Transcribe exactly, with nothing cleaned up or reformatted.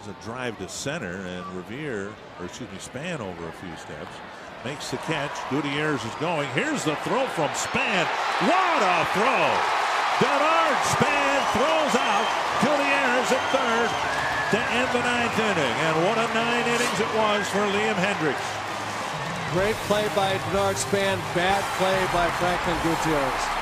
a drive to center, and Revere, or excuse me, Span over a few steps, makes the catch. Gutierrez is going. Here's the throw from Span. What a throw! Bernard Span throws out Gutierrez at third to end the ninth inning. And what a nine innings it was for Liam Hendricks. Great play by Bernard Span, bad play by Franklin Gutierrez.